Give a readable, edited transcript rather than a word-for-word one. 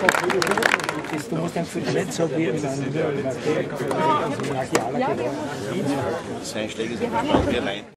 Du musst dann nicht so wie in einem Sein Schläger sind